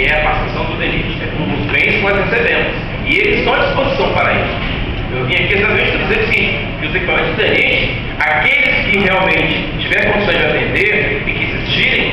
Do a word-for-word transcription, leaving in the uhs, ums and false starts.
que é a passação do DENIT, é um dos bens que nós recebemos. E eles estão à disposição para isso. Eu vim aqui exatamente para dizer o seguinte, que os equipamentos do DENIT, aqueles que realmente tiverem condições de atender e que existirem,